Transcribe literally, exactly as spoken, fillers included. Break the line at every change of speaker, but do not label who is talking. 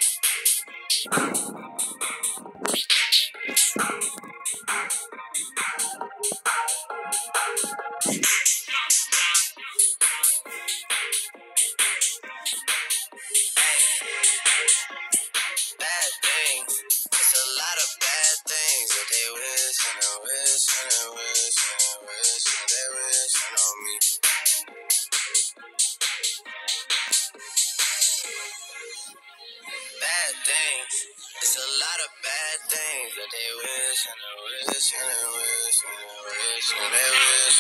Bad things. It's a lot of bad things that they wish and they wish and they wish and they wish and they wish on me. Bad things. It's a lot of bad things that they wish and they wish and they wish and they wish and they wish.